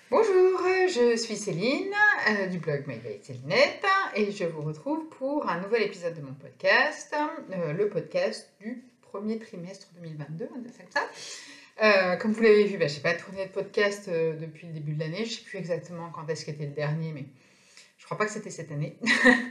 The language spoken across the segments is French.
Bonjour, je suis Céline du blog My Way Célinette et je vous retrouve pour un nouvel épisode de mon podcast, le podcast du premier trimestre 2022, on va dire ça comme ça. Comme vous l'avez vu, je n'ai pas tourné de podcast depuis le début de l'année, je ne sais plus exactement quand est-ce qu'était le dernier, mais je crois pas que c'était cette année.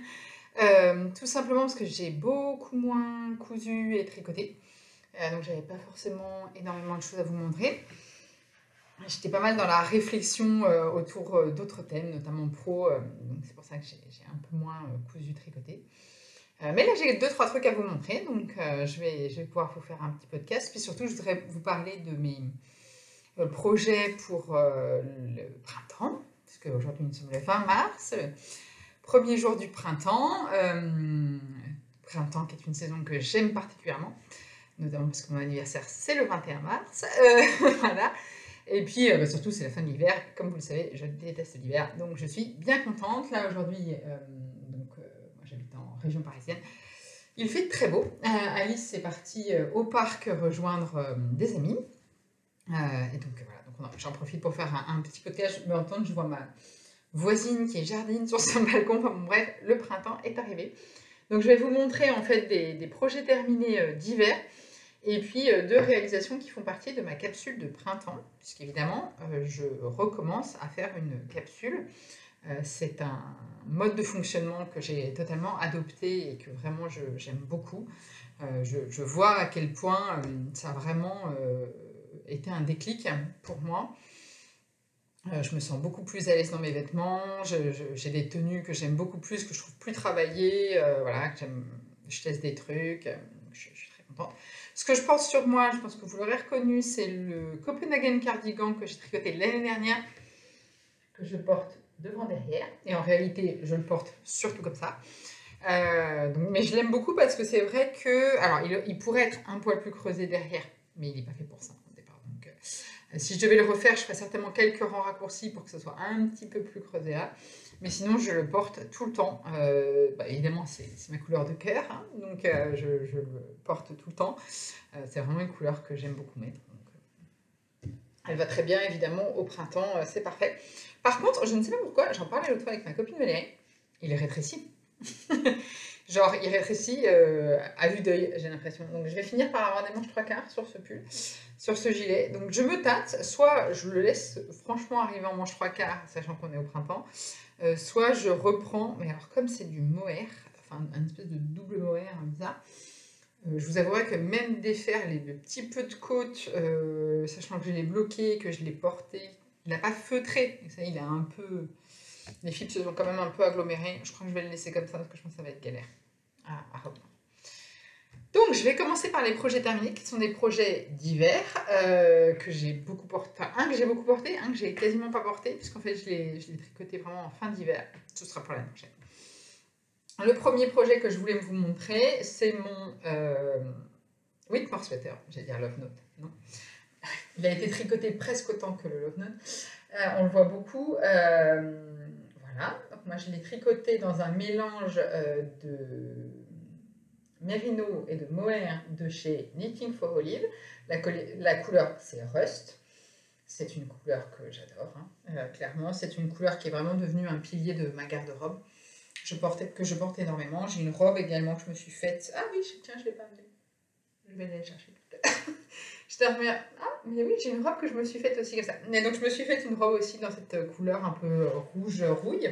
Tout simplement parce que j'ai beaucoup moins cousu et tricoté, donc j'avais pas forcément énormément de choses à vous montrer. J'étais pas mal dans la réflexion autour d'autres thèmes, notamment pro, donc c'est pour ça que j'ai un peu moins cousu tricoté. Mais là, j'ai 2-3 trucs à vous montrer, donc je vais pouvoir vous faire un petit podcast. Puis surtout, je voudrais vous parler de mes projets pour le printemps, puisque aujourd'hui nous sommes le 20 mars, le premier jour du printemps. Printemps qui est une saison que j'aime particulièrement, notamment parce que mon anniversaire c'est le 21 mars. Voilà. Et puis, surtout, c'est la fin de l'hiver. Comme vous le savez, je déteste l'hiver. Donc, je suis bien contente. Là, aujourd'hui, moi, j'habite en région parisienne. Il fait très beau. Alice est partie au parc rejoindre des amis. Et donc, voilà. Donc, j'en profite pour faire un petit podcast. Je me entends, je vois ma voisine qui est jardine sur son balcon. Enfin, bon, bref, le printemps est arrivé. Donc, je vais vous montrer, en fait, des projets terminés d'hiver. Et puis deux réalisations qui font partie de ma capsule de printemps, puisqu'évidemment, je recommence à faire une capsule. C'est un mode de fonctionnement que j'ai totalement adopté et que vraiment j'aime beaucoup. Je vois à quel point ça a vraiment été un déclic pour moi. Je me sens beaucoup plus à l'aise dans mes vêtements, j'ai des tenues que j'aime beaucoup plus, que je trouve plus travaillées, voilà, que je teste des trucs, je suis très contente. Ce que je porte sur moi, je pense que vous l'aurez reconnu, c'est le Copenhagen Cardigan que j'ai tricoté l'année dernière, que je porte devant derrière, et en réalité je le porte surtout comme ça. Mais je l'aime beaucoup parce que c'est vrai que, alors il pourrait être un poil plus creusé derrière, mais il n'est pas fait pour ça au départ. Donc, si je devais le refaire, je ferais certainement quelques rangs raccourcis pour que ce soit un petit peu plus creusé là. Mais sinon, je le porte tout le temps. Évidemment, c'est ma couleur de cœur, hein, donc je le porte tout le temps. C'est vraiment une couleur que j'aime beaucoup mettre. Donc, elle va très bien, évidemment, au printemps, c'est parfait. Par contre, je ne sais pas pourquoi, j'en parlais l'autre fois avec ma copine Valérie, il est rétréci. Genre, il rétrécit à vue d'œil, j'ai l'impression. Donc, je vais finir par avoir des manches 3/4 sur ce pull, sur ce gilet. Donc, je me tâte. Soit je le laisse franchement arriver en manches 3/4, sachant qu'on est au printemps. Soit je reprends. Mais alors, comme c'est du mohair, enfin, un espèce de double mohair bizarre, je vous avouerai que même défaire le petit peu de côte, sachant que je l'ai bloqué, que je l'ai porté, il n'a pas feutré. Ça, il a un peu... Les fibres se sont quand même un peu agglomérées. Je crois que je vais le laisser comme ça parce que je pense que ça va être galère à reprendre. Donc, je vais commencer par les projets terminés, qui sont des projets d'hiver, que j'ai beaucoup porté. Enfin, un que j'ai beaucoup porté, un que j'ai quasiment pas porté, puisqu'en fait, je l'ai tricoté vraiment en fin d'hiver. Ce sera pour l'année prochaine. Le premier projet que je voulais vous montrer, c'est mon Whitmore Sweater. J'allais dire Love Note, non. Il a été tricoté presque autant que le Love Note. On le voit beaucoup. Voilà. Donc moi, je l'ai tricoté dans un mélange de mérino et de mohair de chez Knitting for Olive. La couleur, c'est Rust. C'est une couleur que j'adore, hein. Clairement. C'est une couleur qui est vraiment devenue un pilier de ma garde-robe. Que je porte énormément. J'ai une robe également que je me suis faite. Ah oui, tiens, je ne l'ai pas amenée. Je vais aller chercher tout à l'heure. Je te remets. Ah, mais oui, j'ai une robe que je me suis faite aussi comme ça. Et donc, je me suis faite une robe aussi dans cette couleur un peu rouge-rouille.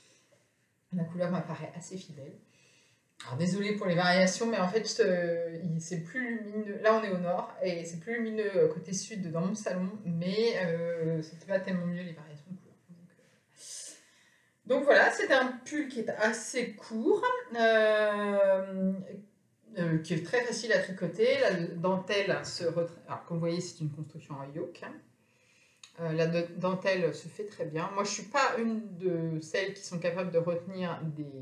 La couleur m'apparaît assez fidèle. Alors, désolée pour les variations, mais en fait, c'est plus lumineux. Là, on est au nord, et c'est plus lumineux côté sud dans mon salon, mais c'était pas tellement mieux les variations de couleurs. Donc voilà, c'est un pull qui est assez court, qui est très facile à tricoter. La dentelle alors, comme vous voyez, c'est une construction en yoke. La dentelle se fait très bien. Moi, je ne suis pas une de celles qui sont capables de retenir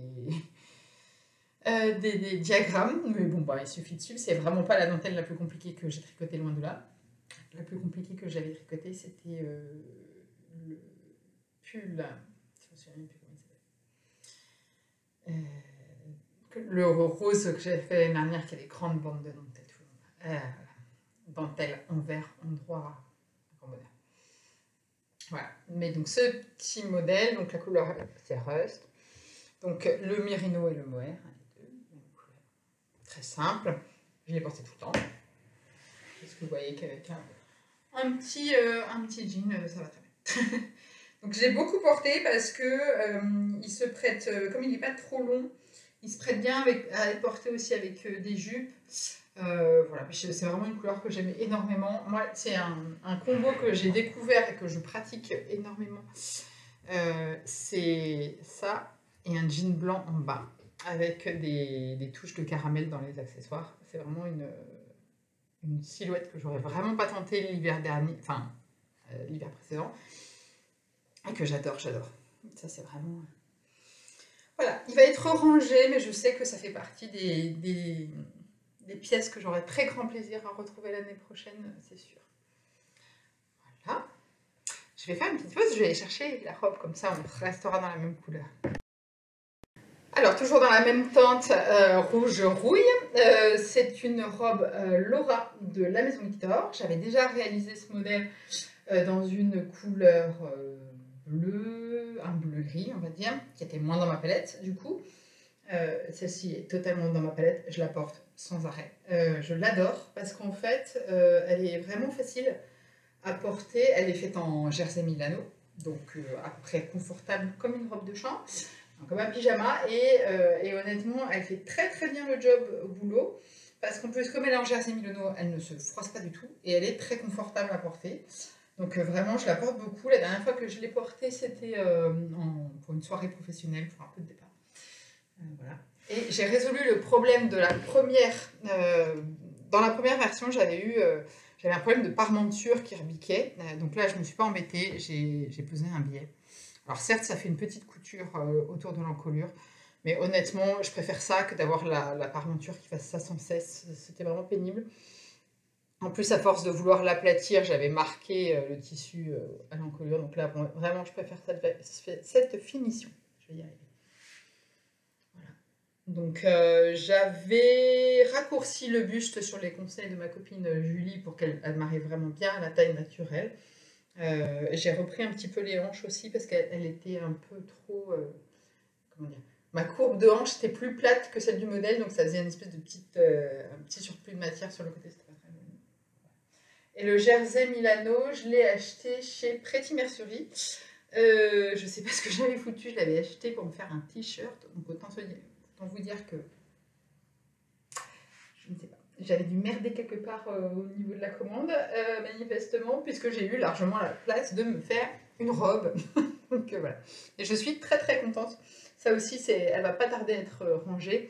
des diagrammes, mais bon, bah, il suffit de suivre. C'est vraiment pas la dentelle la plus compliquée que j'ai tricotée, loin de là. La plus compliquée que j'avais tricotée, c'était le pull. Je me souviens même plus comment il s'appelle. Le rose que j'avais fait l'année dernière, qui a des grandes bandes de dentelle. Dentelle en vert, en droit, grand bonheur. Voilà. Mais donc ce petit modèle, donc la couleur c'est Rust. Donc le Merino et le Mohair, les deux, même couleur. Très simple. Je l'ai porté tout le temps. Parce que vous voyez qu'avec un petit jean, ça va très bien. Donc je l'ai beaucoup porté parce que il se prête, comme il n'est pas trop long, il se prête bien à être porté aussi avec des jupes. Voilà, c'est vraiment une couleur que j'aime énormément. Moi, c'est un combo que j'ai découvert et que je pratique énormément. C'est ça et un jean blanc en bas avec des touches de caramel dans les accessoires. C'est vraiment une silhouette que j'aurais vraiment pas tentée l'hiver dernier, enfin l'hiver précédent, et que j'adore. Ça, c'est vraiment... Voilà, il va être rangé, mais je sais que ça fait partie des pièces que j'aurai très grand plaisir à retrouver l'année prochaine, c'est sûr. Voilà. Je vais faire une petite pause, je vais aller chercher la robe, comme ça on restera dans la même couleur. Alors, toujours dans la même teinte rouge rouille, c'est une robe Laura de la Maison Victor. J'avais déjà réalisé ce modèle dans une couleur bleu, un bleu gris on va dire, qui était moins dans ma palette du coup. Celle-ci est totalement dans ma palette, je la porte sans arrêt. Je l'adore parce qu'en fait, elle est vraiment facile à porter. Elle est faite en jersey Milano, donc à peu près confortable comme une robe de chambre, comme un pyjama. Et honnêtement, elle fait très très bien le job au boulot. Parce qu'en plus, comme elle est en jersey Milano, elle ne se froisse pas du tout et elle est très confortable à porter. Donc vraiment, je la porte beaucoup. La dernière fois que je l'ai portée, c'était pour une soirée professionnelle, pour un peu de départ. Voilà. Et j'ai résolu le problème de la première... dans la première version, j'avais un problème de parmenture qui rebiquait. Donc là, je ne me suis pas embêtée, j'ai posé un biais. Alors certes, ça fait une petite couture autour de l'encolure, mais honnêtement, je préfère ça que d'avoir la parmenture qui fasse ça sans cesse. C'était vraiment pénible. En plus, à force de vouloir l'aplatir, j'avais marqué le tissu à l'encolure. Donc là, bon, vraiment, je préfère cette finition. Je vais y arriver. Voilà. Donc, j'avais raccourci le buste sur les conseils de ma copine Julie pour qu'elle m'arrive vraiment bien à la taille naturelle. J'ai repris un petit peu les hanches aussi parce qu'elle était un peu trop... comment dire, ma courbe de hanche était plus plate que celle du modèle, donc ça faisait une espèce de un petit surplus de matière sur le côté. C'était pas très bon. Et le jersey Milano, je l'ai acheté chez Pretty Mercerie. Je sais pas ce que j'avais foutu, je l'avais acheté pour me faire un t-shirt, donc autant vous dire que je ne sais pas. J'avais dû merder quelque part au niveau de la commande, manifestement, puisque j'ai eu largement la place de me faire une robe. Donc voilà. Et je suis très très contente. Ça aussi, elle va pas tarder à être rangée.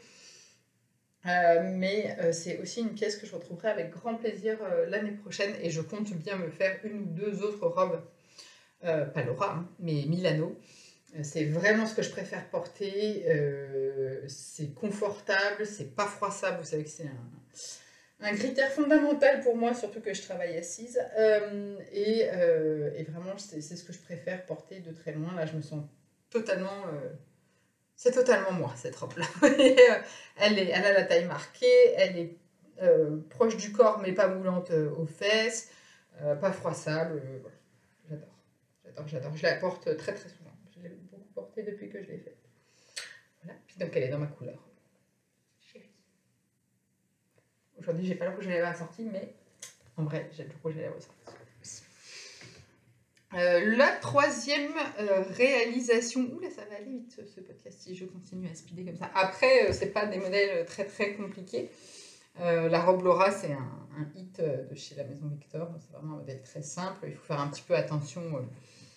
Mais c'est aussi une pièce que je retrouverai avec grand plaisir l'année prochaine. Et je compte bien me faire une ou deux autres robes. Pas Laura, hein, mais Milano. C'est vraiment ce que je préfère porter. C'est confortable, c'est pas froissable. Vous savez que c'est un critère fondamental pour moi, surtout que je travaille assise. Et vraiment, c'est ce que je préfère porter de très loin. Là, je me sens totalement... c'est totalement moi, cette robe-là. Elle a la taille marquée, elle est proche du corps, mais pas moulante aux fesses, pas froissable. Voilà. J'adore. Je la porte très très souvent. Je l'ai beaucoup portée depuis que je l'ai faite. Voilà. Puis donc, elle est dans ma couleur. Chérie. Aujourd'hui, j'ai pas le rouge à lèvres assorti, mais en vrai, j'ai le rouge à lèvres assorti. La troisième réalisation... Oula, ça va aller vite ce podcast si je continue à speeder comme ça. Après, c'est pas des modèles très très compliqués. La robe Laura, c'est un hit de chez la Maison Victor. C'est vraiment un modèle très simple. Il faut faire un petit peu attention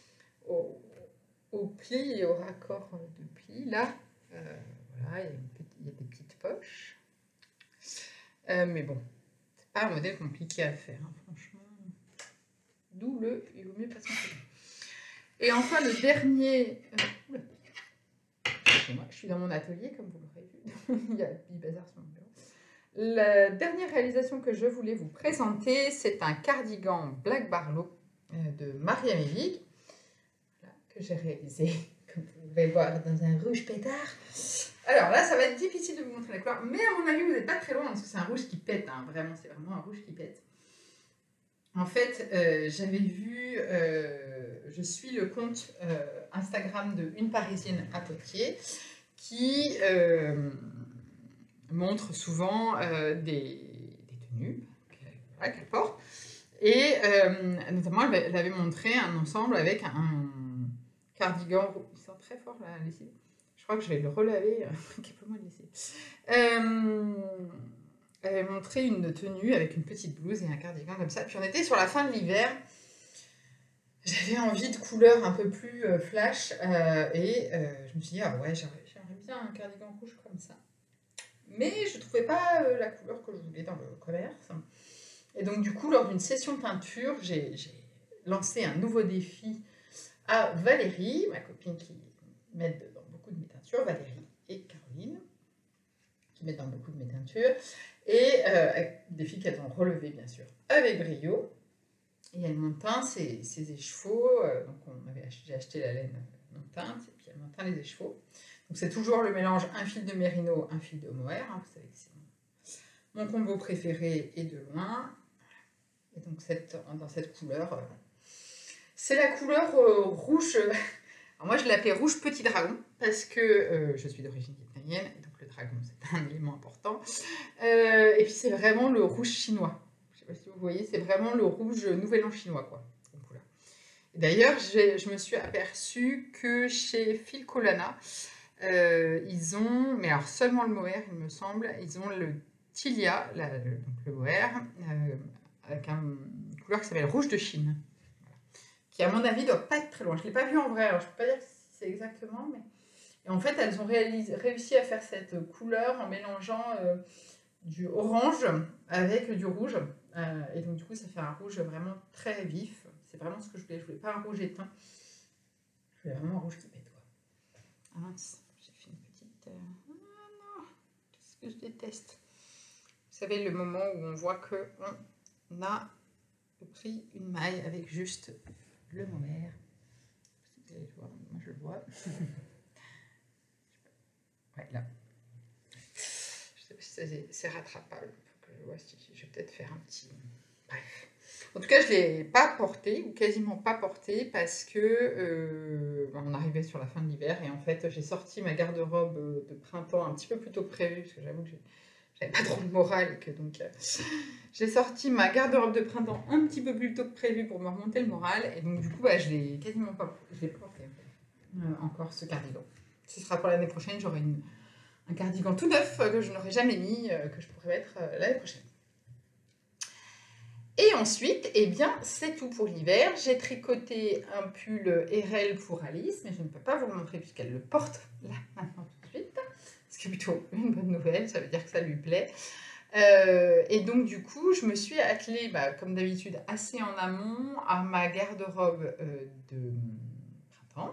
aux plis et au raccord de plis. Là, voilà, il y a des petites poches. Mais bon, c'est pas un modèle compliqué à faire, hein, franchement. D'où il vaut mieux pas s'en faire. Et enfin, le dernier... Excusez-moi, je suis dans mon atelier, comme vous l'aurez vu. Il y a du bazar sur mon bureau. La dernière réalisation que je voulais vous présenter, c'est un cardigan Black Barlow de Marie-Amélie, voilà, que j'ai réalisé, comme vous pouvez voir, dans un rouge pétard. Alors là, ça va être difficile de vous montrer la couleur, mais à mon avis, vous n'êtes pas très loin, parce que c'est un rouge qui pète, hein, vraiment, c'est vraiment un rouge qui pète. En fait, j'avais vu je suis le compte Instagram de Une Parisienne à Poitiers qui montre souvent des tenues qu'elle porte. Et notamment, elle avait montré un ensemble avec un cardigan. Il sent très fort la lessive. Je crois que je vais le relaver. Capable de laisser. Elle avait montré une tenue avec une petite blouse et un cardigan comme ça. Puis on était sur la fin de l'hiver. J'avais envie de couleurs un peu plus flash. Je me suis dit, ah ouais, j'aimerais bien un cardigan rouge comme ça. Mais je ne trouvais pas la couleur que je voulais dans le commerce. Et donc, du coup, lors d'une session peinture, j'ai lancé un nouveau défi à Valérie, ma copine qui m'aide dans beaucoup de mes teintures, Valérie et Caroline, qui m'aident dans beaucoup de mes teintures, et défi qu'elles ont relevé, bien sûr, avec brio. Et elles m'ont teint ces échevaux, donc j'ai acheté la laine non teinte, et puis elles m'ont teint les échevaux. Donc c'est toujours le mélange un fil de mérino, un fil de mohair, hein, vous savez que c'est mon combo préféré et de loin. Et donc dans cette couleur, c'est la couleur rouge. Alors moi je l'appelais rouge petit dragon parce que je suis d'origine vietnamienne et donc le dragon c'est un élément important. Et puis c'est vraiment le rouge chinois. Je ne sais pas si vous voyez, c'est vraiment le rouge nouvel an chinois quoi. D'ailleurs je me suis aperçue que chez Filcolana, ils ont, mais alors seulement le mohair il me semble, ils ont le Tilia, donc le mohair, avec une couleur qui s'appelle rouge de Chine, voilà. Qui à mon avis doit pas être très loin. Je ne l'ai pas vu en vrai, alors je ne peux pas dire si c'est exactement, mais... Et en fait, elles ont réussi à faire cette couleur en mélangeant du orange avec du rouge. Et donc du coup, ça fait un rouge vraiment très vif. C'est vraiment ce que je voulais. Je voulais pas un rouge éteint. Je voulais vraiment un rouge qui pète, quoi. Ah mince, j'ai fait une petite... Ah non, qu'est-ce que je déteste. Vous savez, le moment où on voit qu'on a pris une maille avec juste le mohair. Vous allez le voir, moi je le vois. Ouais, là. Je sais pas si c'est rattrapable. Faut que je vois si je vais peut-être faire un petit... Bref. En tout cas, je ne l'ai pas porté, ou quasiment pas porté, parce que on arrivait sur la fin de l'hiver, et en fait, j'ai sorti ma garde-robe de printemps un petit peu plus tôt que prévu, parce que j'avoue que j'avais pas trop de morale, et que donc j'ai sorti ma garde-robe de printemps un petit peu plus tôt que prévu pour me remonter le moral, et donc du coup, je l'ai quasiment pas porté encore ce cardigan. Ce sera pour l'année prochaine, j'aurai un cardigan tout neuf que je n'aurais jamais mis, que je pourrais mettre l'année prochaine. Et ensuite, eh bien, c'est tout pour l'hiver. J'ai tricoté un pull RL pour Alice, mais je ne peux pas vous le montrer puisqu'elle le porte là, maintenant, tout de suite. Ce qui est plutôt une bonne nouvelle, ça veut dire que ça lui plaît. Et donc, du coup, je me suis attelée, comme d'habitude, assez en amont à ma garde-robe de printemps.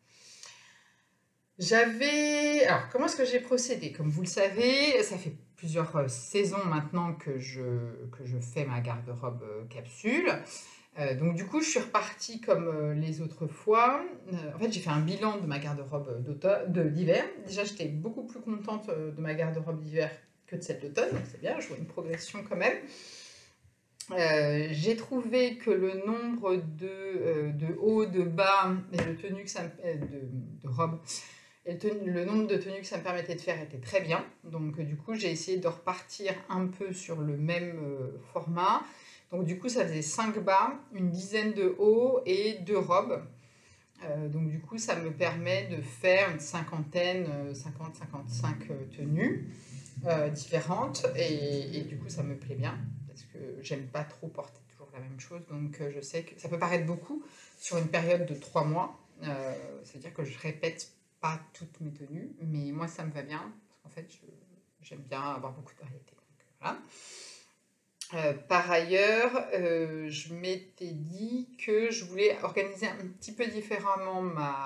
Alors, comment est-ce que j'ai procédé? Comme vous le savez, ça fait plusieurs saisons maintenant que je fais ma garde-robe capsule. Donc du coup, je suis repartie comme les autres fois. En fait, j'ai fait un bilan de ma garde-robe d'hiver. Déjà, j'étais beaucoup plus contente de ma garde-robe d'hiver que de celle d'automne, donc c'est bien, je vois une progression quand même. J'ai trouvé que le nombre de hauts, de bas et de tenues que ça de robes, et le nombre de tenues que ça me permettait de faire était très bien. Donc du coup, j'ai essayé de repartir un peu sur le même format. Donc du coup, ça faisait 5 bas, une dizaine de hauts et 2 robes. Donc du coup, ça me permet de faire une cinquantaine, 50-55 tenues différentes. Et du coup, ça me plaît bien parce que j'aime pas trop porter toujours la même chose. Donc je sais que ça peut paraître beaucoup sur une période de 3 mois. C'est-à-dire que je répète pas toutes mes tenues, mais moi ça me va bien parce qu'en fait j'aime bien avoir beaucoup de variété. Donc, voilà. Par ailleurs, je m'étais dit que je voulais organiser un petit peu différemment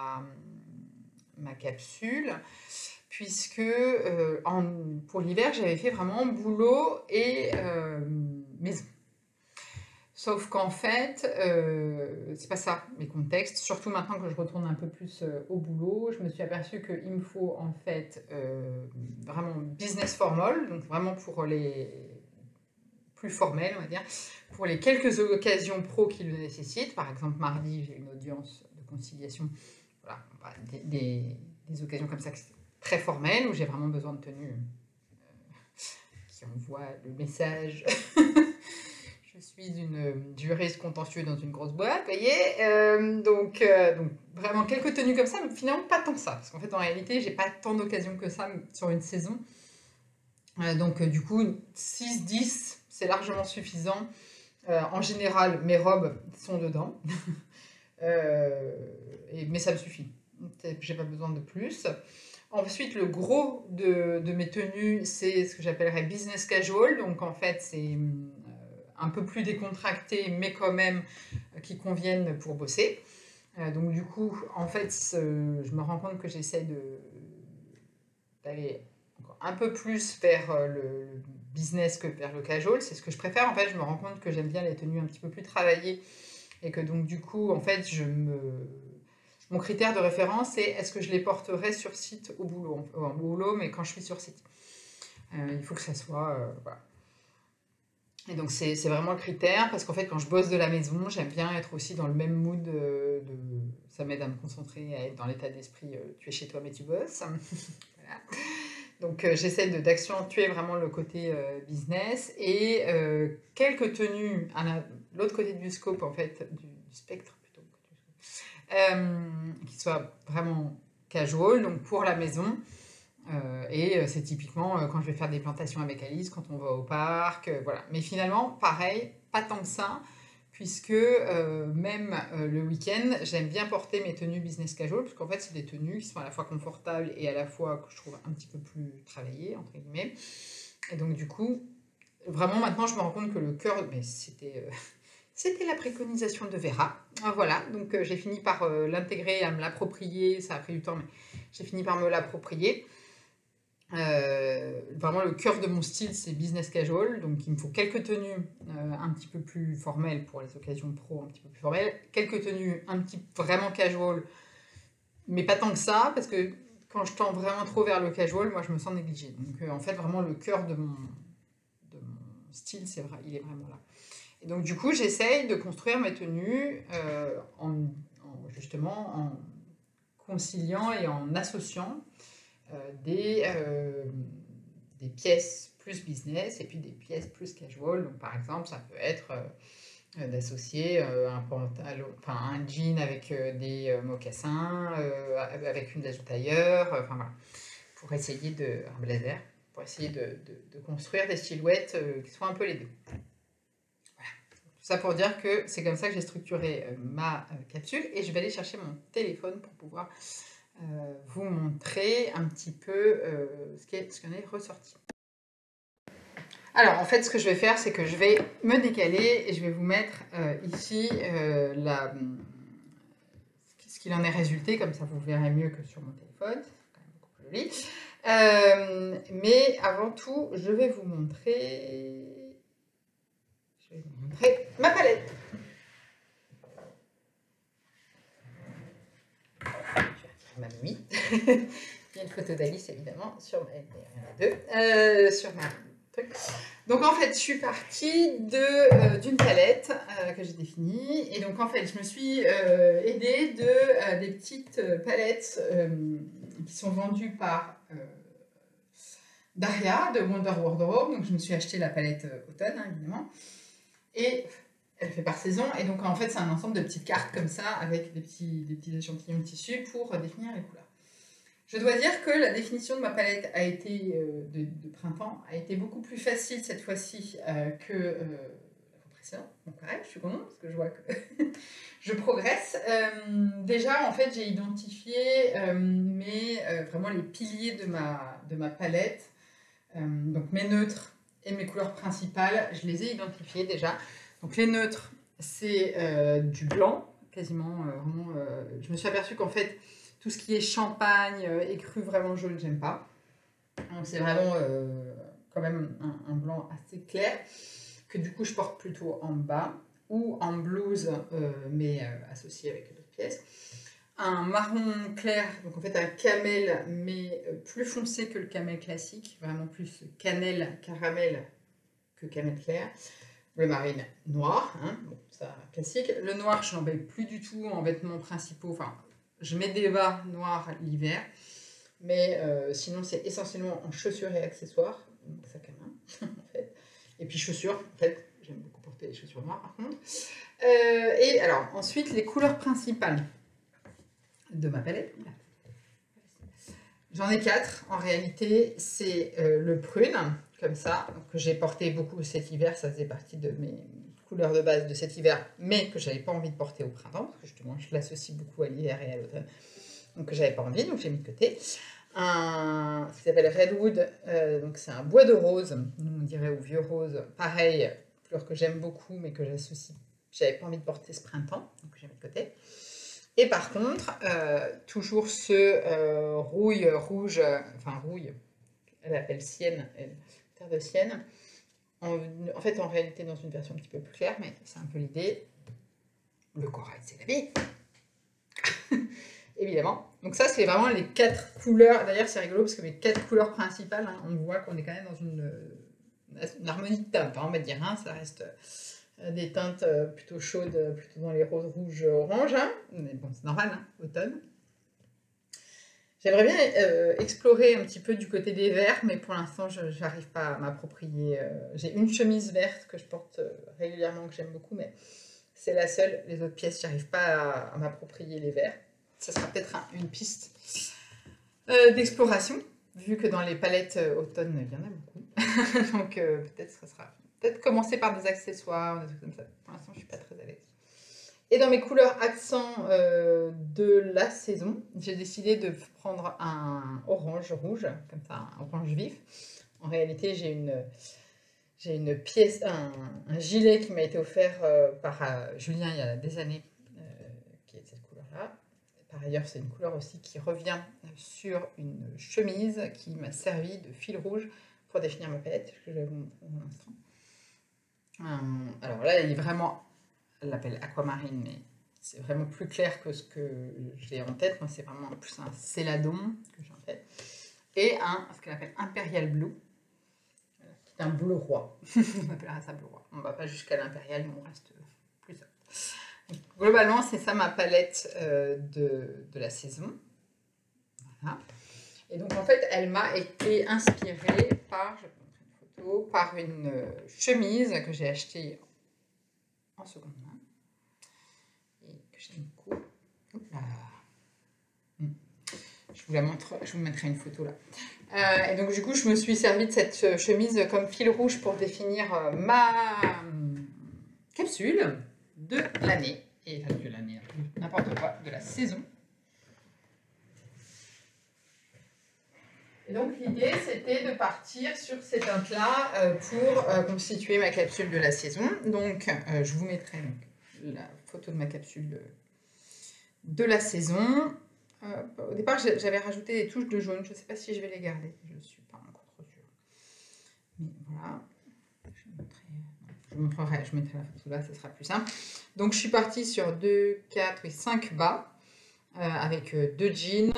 ma capsule, puisque pour l'hiver j'avais fait vraiment boulot et maison. Sauf qu'en fait, c'est pas ça mes contextes. Surtout maintenant que je retourne un peu plus au boulot, je me suis aperçue qu'il me faut en fait vraiment business for all, donc vraiment pour plus formel, on va dire, pour les quelques occasions pro qui le nécessitent. Par exemple, mardi, j'ai une audience de conciliation. Voilà, des occasions comme ça, très formelles, où j'ai vraiment besoin de tenue qui envoie le message. Je suis une juriste contentieux dans une grosse boîte, vous voyez. Donc, vraiment quelques tenues comme ça, mais finalement pas tant que ça. Parce qu'en fait, en réalité, j'ai pas tant d'occasions que ça sur une saison. Donc, du coup, 6-10, c'est largement suffisant. En général, mes robes sont dedans. Mais ça me suffit. J'ai pas besoin de plus. Ensuite, le gros de mes tenues, c'est ce que j'appellerais business casual. Donc, en fait, c'est un peu plus décontracté, mais quand même qui conviennent pour bosser. Donc, du coup, en fait, je me rends compte que j'essaie d'aller encore un peu plus vers le business que vers le casual. C'est ce que je préfère. En fait, je me rends compte que j'aime bien les tenues un petit peu plus travaillées et que donc, du coup, en fait, mon critère de référence, c'est est-ce que je les porterai sur site au boulot, mais quand je suis sur site. Il faut que ça soit... voilà. Et donc, c'est vraiment le critère, parce qu'en fait, quand je bosse de la maison, j'aime bien être aussi dans le même mood. Ça m'aide à me concentrer, à être dans l'état d'esprit tu es chez toi, mais tu bosses. Voilà. Donc, j'essaie d'accentuer vraiment le côté business. Et quelques tenues à l'autre côté du scope, en fait, du spectre plutôt, qui soient vraiment casual, donc pour la maison. Et c'est typiquement quand je vais faire des plantations avec Alice, quand on va au parc, voilà. Mais finalement, pareil, pas tant que ça, puisque même le week-end, j'aime bien porter mes tenues business casual, parce qu'en fait, c'est des tenues qui sont à la fois confortables et à la fois que je trouve un petit peu plus travaillées, entre guillemets. Et donc, du coup, vraiment, maintenant, je me rends compte que le cœur... Mais c'était la préconisation de Vera. Voilà, donc j'ai fini par l'intégrer, à me l'approprier. Ça a pris du temps, mais j'ai fini par me l'approprier. Vraiment, le cœur de mon style, c'est business casual. Donc, il me faut quelques tenues un petit peu plus formelles pour les occasions pro, un petit peu plus formelles. Quelques tenues vraiment casual, mais pas tant que ça, parce que quand je tends vraiment trop vers le casual, moi, je me sens négligée. Donc, en fait, vraiment, le cœur de mon style, il est vraiment là. Et donc, du coup, j'essaye de construire mes tenues justement en conciliant et en associant des pièces plus business et puis des pièces plus casual. Donc, par exemple, ça peut être d'associer un pantalon, enfin un jean avec des mocassins, avec une tailleur, enfin voilà, pour essayer un blazer, pour essayer de construire des silhouettes qui soient un peu les deux. Ça pour dire que c'est comme ça que j'ai structuré ma capsule, et je vais aller chercher mon téléphone pour pouvoir vous montrer un petit peu ce qui en est ressorti. Alors en fait, ce que je vais faire, c'est que je vais me décaler et je vais vous mettre ici ce qu'il en est résulté, comme ça vous verrez mieux que sur mon téléphone. C'est quand même beaucoup plus joli. Mais avant tout, je vais vous montrer ma palette. Je vais retirer ma nuit. Il y a une photo d'Alice, évidemment, sur ma truc. Donc, en fait, je suis partie d'une palette que j'ai définie. Et donc, en fait, je me suis aidée des petites palettes qui sont vendues par Daria de Wonder Wardrobe. Donc, je me suis acheté la palette automne, hein, évidemment. Et elle fait par saison, et donc en fait c'est un ensemble de petites cartes comme ça avec des petits échantillons de tissu pour définir les couleurs. Je dois dire que la définition de ma palette a été de printemps a été beaucoup plus facile cette fois-ci que la fois précédente. Donc pareil, je suis contente parce que je vois que je progresse. Déjà en fait j'ai identifié vraiment les piliers de ma palette, donc mes neutres et mes couleurs principales, je les ai identifiées déjà. Donc les neutres, c'est du blanc, quasiment. Je me suis aperçue qu'en fait, tout ce qui est champagne, écru, vraiment jaune, j'aime pas. Donc c'est vraiment quand même un blanc assez clair, que du coup je porte plutôt en bas, ou en blouse, mais associé avec d'autres pièces. Un marron clair, donc en fait un camel, mais plus foncé que le camel classique, vraiment plus cannelle, caramel que camel clair. Le marine noir, hein, bon, ça classique. Le noir, je n'en mets plus du tout en vêtements principaux. Enfin, je mets des bas noirs l'hiver, mais sinon c'est essentiellement en chaussures et accessoires, donc sac à main en fait. Et puis chaussures, en fait, j'aime beaucoup porter les chaussures noires par contre. Et alors ensuite les couleurs principales de ma palette. J'en ai 4 en réalité. C'est le prune, comme ça, que j'ai porté beaucoup cet hiver. Ça faisait partie de mes couleurs de base de cet hiver, mais que j'avais pas envie de porter au printemps, parce que justement je l'associe beaucoup à l'hiver et à l'automne. Donc que j'avais pas envie, donc j'ai mis de côté. Ce qui s'appelle Redwood, donc c'est un bois de rose, on dirait au vieux rose. Pareil, couleur que j'aime beaucoup, mais que j'associe. J'avais pas envie de porter ce printemps, donc j'ai mis de côté. Et par contre, toujours ce rouille rouge, enfin rouille, elle appelle Sienne, terre de Sienne. En fait, en réalité, dans une version un petit peu plus claire, mais c'est un peu l'idée. Le corail, c'est la vie. Évidemment. Donc ça, c'est vraiment les 4 couleurs. D'ailleurs, c'est rigolo parce que mes 4 couleurs principales, hein, on voit qu'on est quand même dans une harmonie de teintes, hein, on va dire. Hein, ça reste des teintes plutôt chaudes, plutôt dans les roses, rouges, oranges. Hein, mais bon, c'est normal, hein, automne. J'aimerais bien explorer un petit peu du côté des verts, mais pour l'instant, je n'arrive pas à m'approprier. J'ai une chemise verte que je porte régulièrement, que j'aime beaucoup, mais c'est la seule. Les autres pièces, j'arrive pas à m'approprier les verts. Ça sera peut-être une piste d'exploration, vu que dans les palettes automne, il y en a beaucoup. Donc peut-être ça sera... Peut-être commencer par des accessoires, des trucs comme ça. Pour l'instant, je ne suis pas très à l'aise. Et dans mes couleurs accents de la saison, j'ai décidé de prendre un orange rouge, comme ça, un orange vif. En réalité, j'ai une pièce, un gilet qui m'a été offert par Julien il y a des années, qui est de cette couleur-là. Par ailleurs, c'est une couleur aussi qui revient sur une chemise qui m'a servi de fil rouge pour définir ma palette, que je vais vous montrer dans l'instant. Alors là, il est vraiment... Elle l'appelle aquamarine, mais c'est vraiment plus clair que ce que j'ai en tête. Moi, c'est vraiment plus un céladon que j'ai en tête. Et ce qu'elle appelle Imperial Blue, qui est un bleu roi. On appellera ça bleu roi. On ne va pas jusqu'à l'impérial, mais on reste plus ça. Donc, globalement, c'est ça ma palette de la saison. Voilà. Et donc, en fait, elle m'a été inspirée par, je vais vous montrer une photo, par une chemise que j'ai achetée en seconde main. J'aime beaucoup. Je vous la montre, je vous mettrai une photo là. Et donc du coup, je me suis servi de cette chemise comme fil rouge pour définir ma capsule de l'année. Et enfin, de l'année, n'importe quoi, de la saison. Et donc l'idée, c'était de partir sur ces teintes-là pour constituer ma capsule de la saison. Donc je vous mettrai donc, la photo de ma capsule de la saison. Au départ, j'avais rajouté des touches de jaune. Je ne sais pas si je vais les garder. Je ne suis pas encore trop sûre. Mais voilà. Je mettrai la photo là, ce sera plus simple. Donc, je suis partie sur 2, 4 et 5 bas. Avec 2 jeans,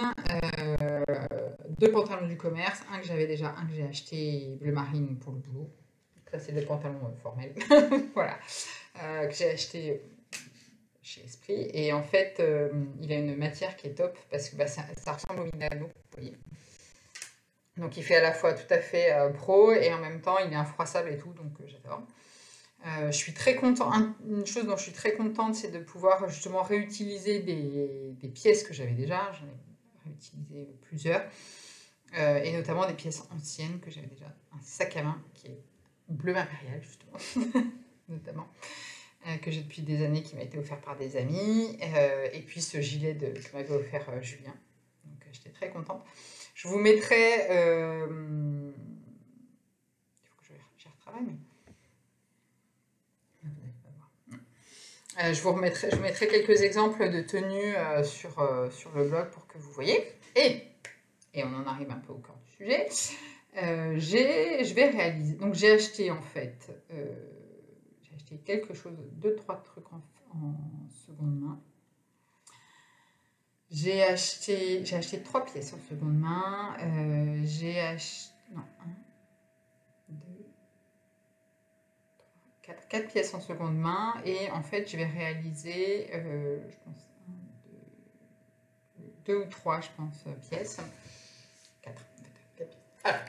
2 pantalons du commerce. Un que j'avais déjà, un que j'ai acheté bleu marine pour le boulot. Donc ça, c'est des pantalons formels. Voilà. Que j'ai acheté chez Esprit. Et en fait, il a une matière qui est top parce que ça ressemble au Milano, vous voyez. Donc il fait à la fois tout à fait pro et en même temps il est infroissable et tout, donc j'adore. Je suis très contente. Une chose dont je suis très contente, c'est de pouvoir justement réutiliser des pièces que j'avais déjà. J'en ai réutilisé plusieurs. Et notamment des pièces anciennes que j'avais déjà. Un sac à main qui est bleu impérial, justement. Notamment. Que j'ai depuis des années, qui m'a été offert par des amis, et puis ce gilet que m'avait offert Julien. Donc j'étais très contente. Je vous mettrai... il faut que je retravaille, mais... je vous mettrai quelques exemples de tenues sur le blog pour que vous voyez. Et on en arrive un peu au cœur du sujet. Je vais réaliser... Donc j'ai acheté en fait... j'ai acheté quelque chose, 2-3 trucs en seconde main. J'ai acheté 3 pièces en seconde main. J'ai acheté... Non, 1, 2... 4 pièces en seconde main et en fait je vais réaliser, je pense, 2 ou 3, je pense, pièces. 4 pièces. Alors,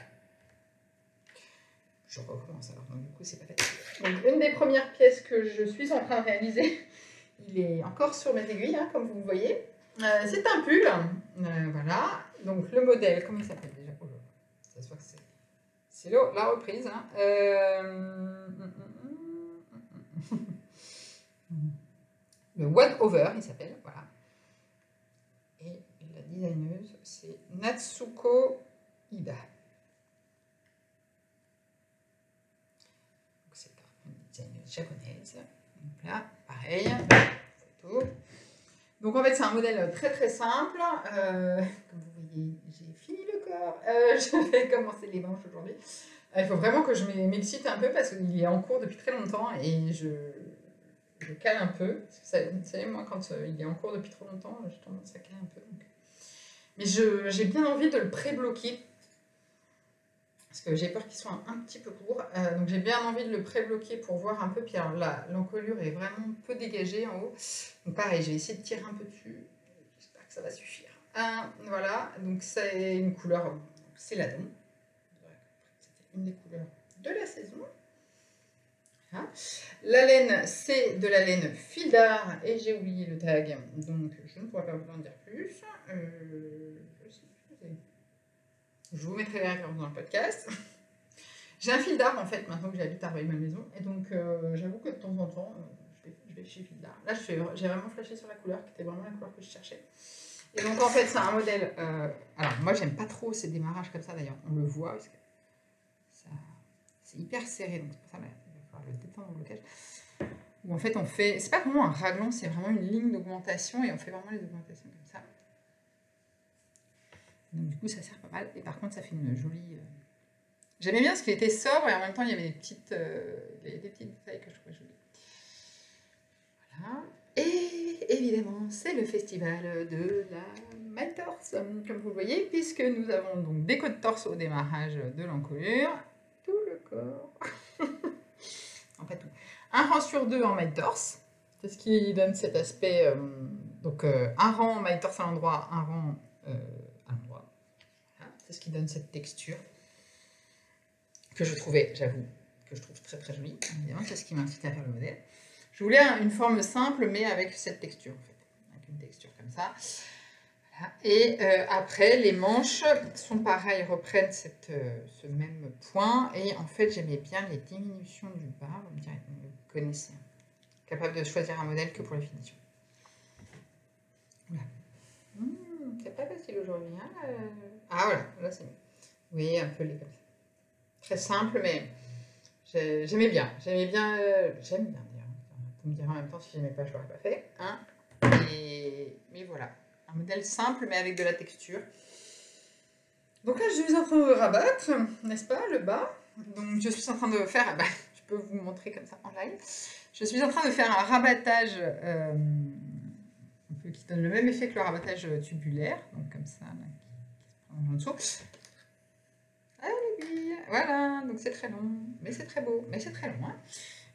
je recommence alors, donc du coup c'est pas facile. Donc une des premières pièces que je suis en train de réaliser, il est encore sur mes aiguilles, hein, comme vous le voyez. C'est un pull, voilà. Donc le modèle, comment il s'appelle déjà? Oh, ça se voit que c'est la reprise. Hein. Le One Over, il s'appelle, voilà. Et la designeuse, c'est Natsuko Ida. C'est une designeuse japonaise. Donc là, pareil, photo. Donc en fait, c'est un modèle très très simple. Comme vous voyez, j'ai fini le corps. Je vais commencer les manches aujourd'hui. Il faut vraiment que je m'excite un peu parce qu'il est en cours depuis très longtemps et je cale un peu. Parce que vous savez, moi, quand il est en cours depuis trop longtemps, j'ai tendance à caler un peu. Donc. Mais j'ai bien envie de le pré-bloquer. Parce que j'ai peur qu'il soit un petit peu court. Donc j'ai bien envie de le pré-bloquer pour voir un peu. Puis alors là, l'encolure est vraiment peu dégagée en haut. Donc pareil, je vais essayer de tirer un peu dessus. J'espère que ça va suffire. Voilà, donc c'est une couleur, c'est la dôme. C'était une des couleurs de la saison. Voilà. La laine, c'est de la laine fil d'art et j'ai oublié le tag, donc je ne pourrais pas vous en dire plus. Je vous mettrai les références dans le podcast. J'ai un fil d'art en fait maintenant que j'habite à Rueil-Malmaison et donc j'avoue que de temps en temps je vais chez fil d'art. Là j'ai vraiment flashé sur la couleur qui était vraiment la couleur que je cherchais. Et donc en fait c'est un modèle. Alors moi j'aime pas trop ces démarrages comme ça d'ailleurs, on le voit parce que c'est hyper serré donc c'est pour ça qu'il va falloir le détendre au blocage. Où en fait on fait, c'est pas vraiment un raglan, c'est vraiment une ligne d'augmentation et on fait vraiment les augmentations comme ça. Donc du coup ça sert pas mal et par contre ça fait une jolie. J'aimais bien parce qu'il était sobre et en même temps il y avait des petites détails que je trouvais jolies. Voilà. Et évidemment c'est le festival de la maille torse comme vous le voyez puisque nous avons donc des côtes torse au démarrage de l'encolure, tout le corps, en fait tout. Un rang sur deux en maille torse, c'est ce qui donne cet aspect, donc un rang en maille torse à l'endroit, un rang à l'endroit, voilà. C'est ce qui donne cette texture que je trouvais, j'avoue, que je trouve très très jolie, évidemment c'est ce qui m'a incité à faire le modèle. Je voulais une forme simple mais avec cette texture en fait, avec une texture comme ça. Voilà. Et après les manches sont pareilles, reprennent ce même point et en fait j'aimais bien les diminutions du bas, vous me direz, vous connaissez, capable de choisir un modèle que pour les finitions. Voilà. C'est pas facile aujourd'hui, hein, Ah voilà, là c'est mieux. Vous voyez un peu les comme ça. Très simple mais j'aimais bien, j'aime bien dire. Vous me direz en même temps si j'aimais pas, je l'aurais pas fait. Hein. Mais voilà, un modèle simple mais avec de la texture. Donc là, je suis en train de rabattre, n'est-ce pas, le bas. Donc je suis en train de faire, je peux vous montrer comme ça en live. Je suis en train de faire un rabattage un peu qui donne le même effet que le rabattage tubulaire. Donc comme ça, là, qui se prend en dessous. Allez, voilà, donc c'est très long, mais c'est très beau, mais c'est très long. Hein.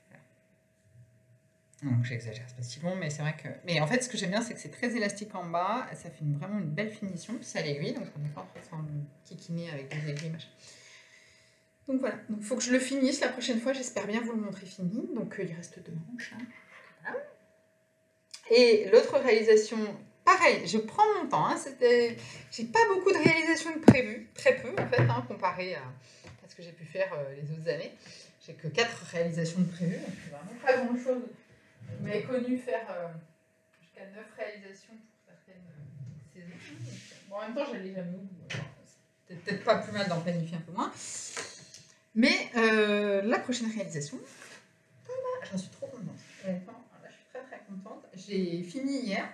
Donc j'exagère, c'est pas si long, mais c'est vrai que... Mais en fait, ce que j'aime bien, c'est que c'est très élastique en bas, ça fait vraiment une belle finition, puis c'est à l'aiguille, donc on n'est pas en train de s'en kikiner avec des aiguilles, machin. Donc voilà, donc il faut que je le finisse la prochaine fois, j'espère bien vous le montrer fini, donc il reste 2 manches. Hein. Voilà. Et l'autre réalisation, pareil, je prends mon temps, hein, j'ai pas beaucoup de réalisations de prévues, très peu en fait, hein, comparé à ce que j'ai pu faire les autres années. J'ai que 4 réalisations de prévues, donc c'est vraiment pas grand chose. Vous m'avez connu faire jusqu'à 9 réalisations pour certaines saisons. Bon, en même temps, je l'ai jamais eu. C'était peut-être pas plus mal d'en planifier un peu moins. Mais la prochaine réalisation, j'en suis trop contente. Honnêtement, là, je suis très très contente. J'ai fini hier.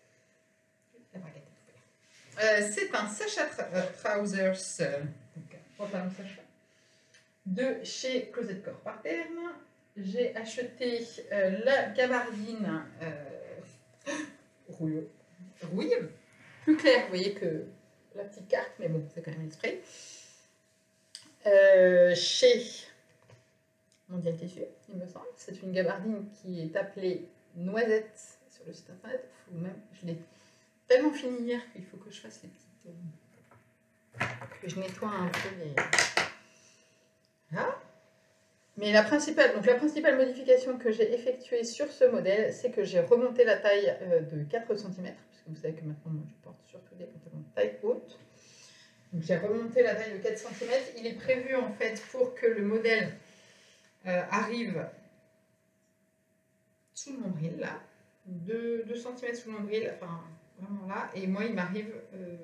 C'est un Sacha Trousers, donc pantalon Sacha, de chez Closet Core Pattern. J'ai acheté la gabardine rouille, plus claire, vous voyez, que la petite carte, mais bon, c'est quand même exprès. Chez Mondial Tissu, il me semble. C'est une gabardine qui est appelée Noisette sur le site internet. Je l'ai tellement fini hier qu'il faut que je fasse les petites... que je nettoie un peu les... Là. Mais la principale modification que j'ai effectuée sur ce modèle, c'est que j'ai remonté la taille de 4 cm, puisque vous savez que maintenant, moi, je porte surtout des pantalons de taille haute. Donc j'ai remonté la taille de 4 cm. Il est prévu, en fait, pour que le modèle arrive sous le nombril, là. 2 cm sous le nombril, enfin, vraiment là. Et moi, il m'arrive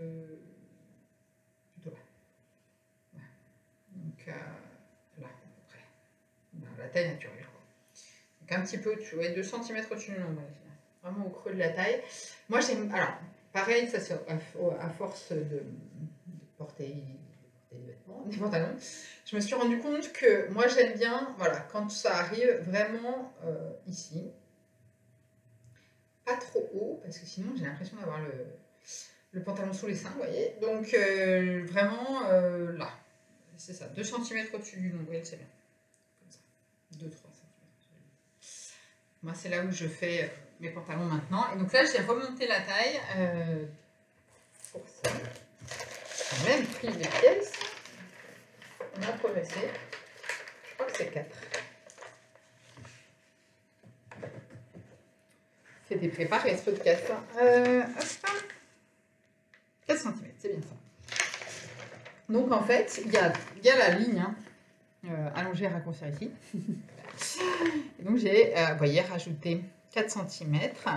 plutôt là. Voilà. Donc... là, à peu près. La taille naturelle, quoi. Donc un petit peu au-dessus, ouais, 2 cm au-dessus du nombril, vraiment au creux de la taille. Moi, j'aime... Alors, pareil, ça c'est à force de porter des vêtements, des pantalons. Je me suis rendu compte que moi, j'aime bien, voilà, quand ça arrive vraiment ici. Pas trop haut, parce que sinon, j'ai l'impression d'avoir le pantalon sous les seins, vous voyez. Donc, vraiment, là. C'est ça, 2 cm au-dessus du nombril, c'est bien. Comme ça, 2-3 cm. Moi, c'est là où je fais mes pantalons maintenant. Et donc là, j'ai remonté la taille pour ça. J'ai même pris des pièces. On a progressé. Je crois que c'est 4. C'était préparé ce podcast. 4 cm, c'est bien ça. Donc en fait, il y a la ligne allongée et raccourcie ici. Et donc j'ai, vous voyez, rajouté 4 cm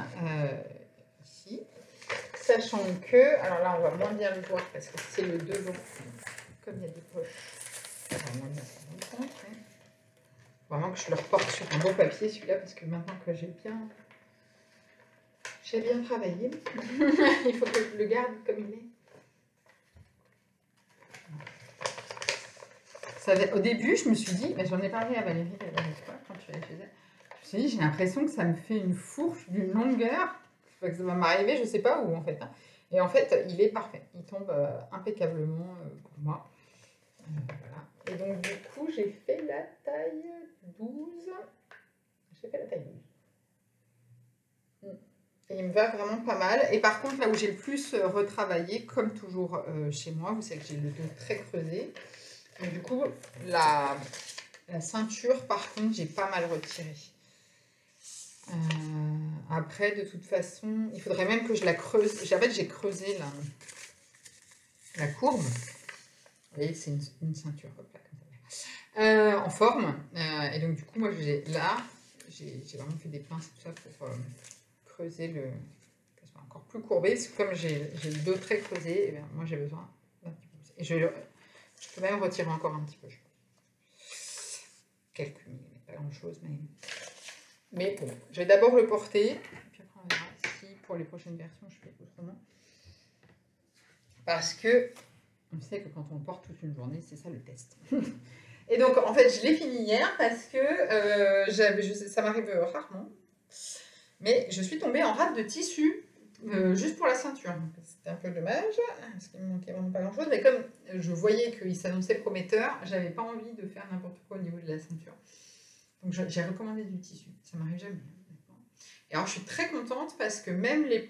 ici. Sachant que, alors là on va moins bien le voir parce que c'est le devant, comme il y a des poches, on va moins bien se rendre compte. Mais... vraiment que je le reporte sur un beau papier celui-là parce que maintenant que j'ai bien travaillé, il faut que je le garde comme il est. Au début, je me suis dit, mais j'en ai parlé à Valérie la dernière fois quand tu allais chez elle. Je me suis dit, j'ai l'impression que ça me fait une fourche d'une longueur. Que ça va m'arriver, je ne sais pas où en fait. Et en fait, il est parfait. Il tombe impeccablement pour moi. Voilà. Et donc, du coup, j'ai fait la taille 12. J'ai fait la taille 12. Et il me va vraiment pas mal. Et par contre, là où j'ai le plus retravaillé, comme toujours chez moi, vous savez que j'ai le dos très creusé. Donc, du coup, la ceinture, par contre, j'ai pas mal retiré. Après, de toute façon, il faudrait même que je la creuse. En fait, j'ai creusé la courbe. Vous voyez, c'est une ceinture. Hop là, comme ça. En forme. Et donc, du coup, moi, j'ai vraiment fait des pinces et tout ça pour creuser que ce soit encore plus courbé. Parce que comme j'ai le dos très creusé, et bien, moi, j'ai besoin d'un petit peu plus. Et je peux même retirer encore un petit peu. Quelques millimètres, pas grand-chose, mais bon, je vais d'abord le porter, puis après on verra si pour les prochaines versions je fais autrement. Parce que on sait que quand on porte toute une journée, c'est ça le test. Et donc en fait, je l'ai fini hier parce que ça m'arrive rarement, mais je suis tombée en rate de tissu juste pour la ceinture. C'était un peu dommage, parce qu'il me manquait vraiment pas grand-chose, mais comme je voyais qu'il s'annonçait prometteur, j'avais pas envie de faire n'importe quoi au niveau de la ceinture. Donc j'ai recommandé du tissu, ça m'arrive jamais. Et alors je suis très contente parce que même les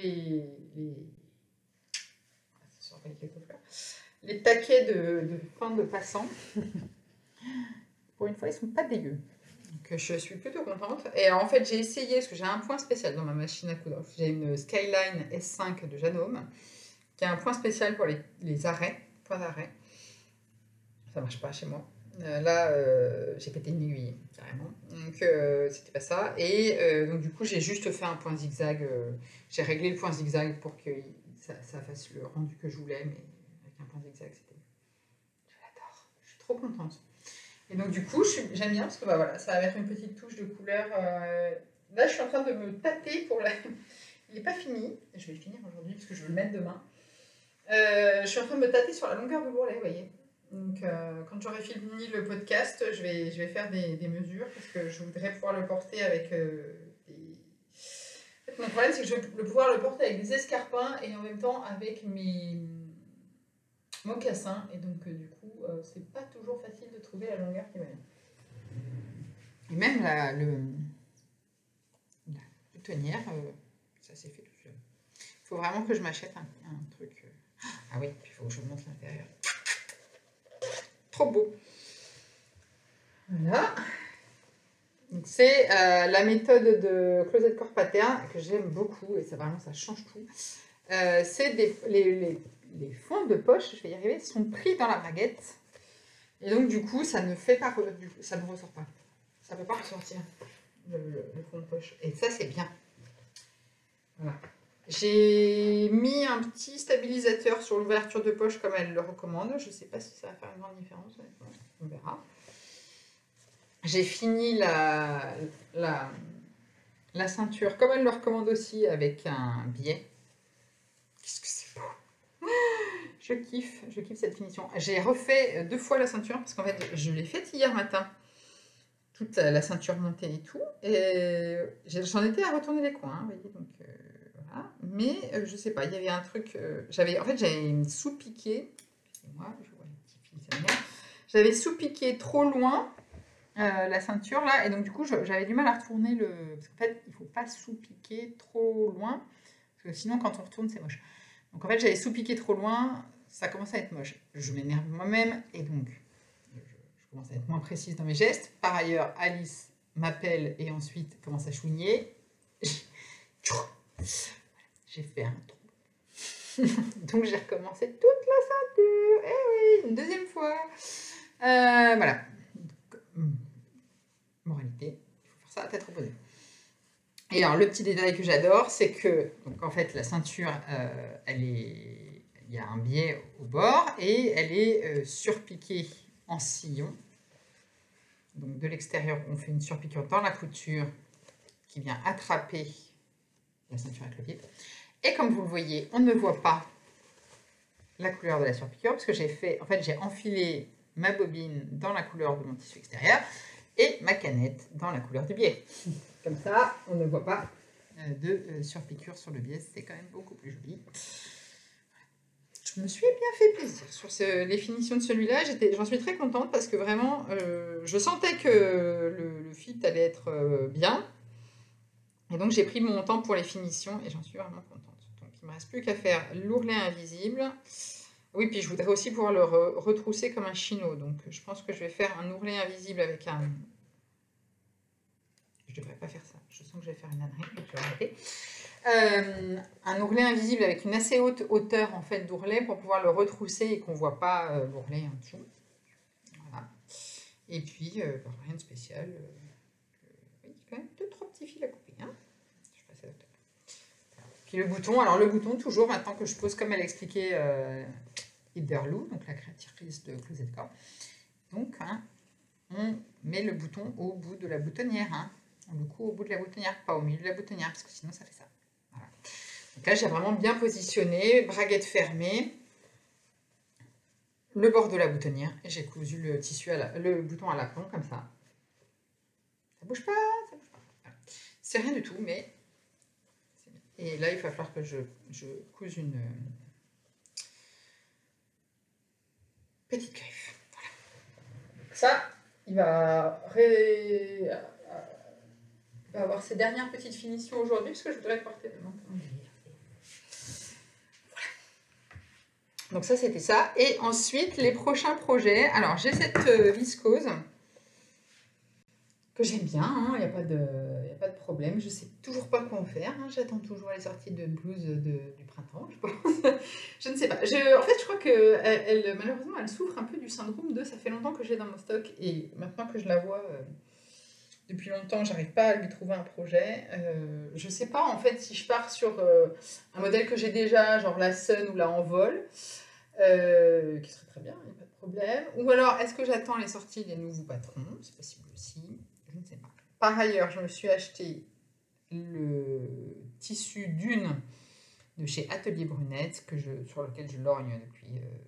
taquets de fin de passant, pour une fois ils sont pas dégueux. Donc je suis plutôt contente. Et alors, en fait j'ai essayé, parce que j'ai un point spécial dans ma machine à coudre. J'ai une Skyline S5 de Janome, qui a un point spécial pour les arrêts, points d'arrêt. Ça marche pas chez moi. Là, j'ai pété une aiguille, carrément. Donc, c'était pas ça. Et donc, du coup, j'ai juste fait un point zigzag. J'ai réglé le point zigzag pour que ça fasse le rendu que je voulais, mais avec un point zigzag, c'était... Je l'adore. Je suis trop contente. Et donc, du coup, j'aime bien parce que bah, voilà, ça va mettre une petite touche de couleur. Là, je suis en train de me tâter pour la... Il n'est pas fini. Je vais le finir aujourd'hui parce que je veux le mettre demain. Je suis en train de me tâter sur la longueur de bourrelet, vous voyez. Donc, quand j'aurai fini le podcast, je vais faire des mesures parce que je voudrais pouvoir le porter avec des... En fait, mon problème, c'est que je veux pouvoir le porter avec des escarpins et en même temps avec mes mocassins. Et donc, du coup, c'est pas toujours facile de trouver la longueur qui va bien. Et même la boutonnière, ça s'est fait tout seul. Il faut vraiment que je m'achète un truc. Ah oui, puis il faut que je vous montre l'intérieur. Trop beau. Voilà. C'est la méthode de Closet Core Pattern que j'aime beaucoup et ça vraiment ça change tout. C'est les fonds de poche, je vais y arriver, sont pris dans la baguette et donc du coup ça ne fait pas, ça ne ressort pas. Ça ne peut pas ressortir le fond de poche et ça c'est bien. Voilà. J'ai mis un petit stabilisateur sur l'ouverture de poche comme elle le recommande. Je ne sais pas si ça va faire une grande différence, on verra. J'ai fini la ceinture comme elle le recommande aussi avec un biais. Qu'est-ce que c'est beau! Je kiffe cette finition. J'ai refait 2 fois la ceinture parce qu'en fait je l'ai faite hier matin. Toute la ceinture montée et tout. Et j'en étais à retourner les coins, vous voyez, donc voilà. Mais je sais pas, il y avait un truc. J'avais sous-piqué. Excusez-moi, je vois les petits fils, c'est bien. J'avais sous-piqué trop loin la ceinture là, et donc du coup j'avais du mal à retourner le. Parce qu'en fait, il faut pas sous-piquer trop loin, parce que sinon quand on retourne, c'est moche. Donc en fait, j'avais sous-piqué trop loin, ça commence à être moche. Je m'énerve moi-même, et donc. Je commence à être moins précise dans mes gestes. Par ailleurs, Alice m'appelle et ensuite commence à chouigner. J'ai fait un trou. Donc j'ai recommencé toute la ceinture. Eh oui, une deuxième fois. Voilà. Moralité, il faut faire ça à tête reposée. Et alors le petit détail que j'adore, c'est que donc en fait la ceinture, il y a un biais au bord et elle est surpiquée en sillon. Donc de l'extérieur, on fait une surpiqûre dans la couture qui vient attraper la ceinture avec le pied. Et comme vous le voyez, on ne voit pas la couleur de la surpiqûre parce que j'ai enfilé ma bobine dans la couleur de mon tissu extérieur et ma canette dans la couleur du biais. Comme ça, on ne voit pas de surpiqûre sur le biais. C'est quand même beaucoup plus joli. Je me suis bien fait plaisir sur les finitions de celui-là. J'en suis très contente parce que vraiment, je sentais que le fit allait être bien. Et donc, j'ai pris mon temps pour les finitions et j'en suis vraiment contente. Donc, il ne me reste plus qu'à faire l'ourlet invisible. Oui, puis je voudrais aussi pouvoir le retrousser comme un chino. Donc, je pense que je vais faire un ourlet invisible avec un... Je ne devrais pas faire ça. Je sens que je vais faire une ânerie, donc je vais arrêter. Un ourlet invisible avec une assez haute hauteur en fait d'ourlet pour pouvoir le retrousser et qu'on ne voit pas l'ourlet en dessous. Voilà. Et puis, rien de spécial. Oui, il y a quand même 2-3 petits fils à couper. Hein, je passe à l'auteur. Puis le bouton, alors le bouton, toujours maintenant que je pose comme elle expliquait Iderlou, donc la créatrice de Closet Core. Donc, hein, on met le bouton au bout de la boutonnière. Hein. On le coud au bout de la boutonnière, pas au milieu de la boutonnière, parce que sinon ça fait ça. Voilà. Donc là, j'ai vraiment bien positionné, braguette fermée, le bord de la boutonnière, et j'ai cousu le tissu le bouton à l'aplomb, comme ça. Ça bouge pas, ça bouge pas. Voilà. C'est rien du tout, mais c'est bien. Et là, il va falloir que je couse une petite griffe. Voilà. Ça, il va avoir ses dernières petites finitions aujourd'hui, parce que je voudrais le porter demain. Donc ça, c'était ça. Et ensuite, les prochains projets. Alors, j'ai cette viscose que j'aime bien. Il n'y a pas de problème. Je ne sais toujours pas quoi en faire. Hein. J'attends toujours les sorties de blues du printemps, je pense. Je ne sais pas. En fait, je crois que malheureusement, elle souffre un peu du syndrome de... Ça fait longtemps que j'ai dans mon stock. Et maintenant que je la vois... depuis longtemps, j'arrive pas à lui trouver un projet. Je sais pas en fait si je pars sur un modèle que j'ai déjà, genre la Sun ou la Envol, qui serait très bien, il n'y a pas de problème. Ou alors, est-ce que j'attends les sorties des nouveaux patrons? C'est possible aussi, je ne sais pas. Par ailleurs, je me suis acheté le tissu Dune de chez Atelier Brunette, sur lequel je lorgne depuis